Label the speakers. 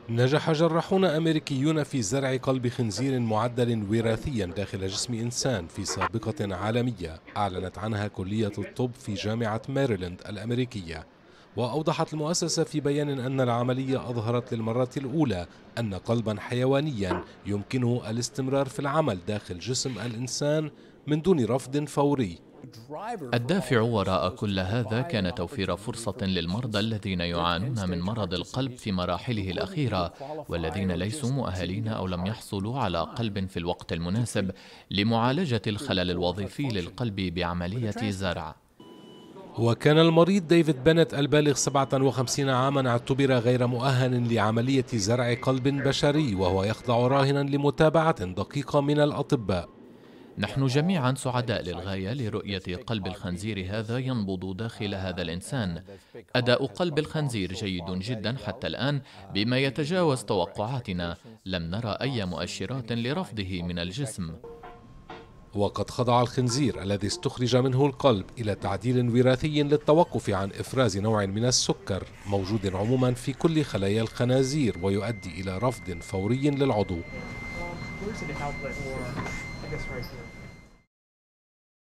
Speaker 1: نجح جراحون أمريكيون في زرع قلب خنزير معدل وراثيا داخل جسم إنسان في سابقة عالمية أعلنت عنها كلية الطب في جامعة ماريلاند الأمريكية. وأوضحت المؤسسة في بيان أن العملية أظهرت للمرة الأولى أن قلبا حيوانيا يمكنه الاستمرار في العمل داخل جسم الإنسان من دون رفض فوري.
Speaker 2: الدافع وراء كل هذا كان توفير فرصة للمرضى الذين يعانون من مرض القلب في مراحله الأخيرة، والذين ليسوا مؤهلين أو لم يحصلوا على قلب في الوقت المناسب لمعالجة الخلل الوظيفي للقلب بعملية زرع.
Speaker 1: وكان المريض ديفيد بنت البالغ 57 عاما اعتبر غير مؤهل لعملية زرع قلب بشري، وهو يخضع راهنا لمتابعة دقيقة من الأطباء.
Speaker 2: نحن جميعا سعداء للغاية لرؤية قلب الخنزير هذا ينبض داخل هذا الإنسان. أداء قلب الخنزير جيد جدا حتى الآن بما يتجاوز توقعاتنا، لم نرى أي مؤشرات لرفضه من الجسم.
Speaker 1: وقد خضع الخنزير الذي استخرج منه القلب إلى تعديل وراثي للتوقف عن إفراز نوع من السكر موجود عموما في كل خلايا الخنازير، ويؤدي إلى رفض فوري للعضو.
Speaker 3: Where's the outlet for, I guess right here.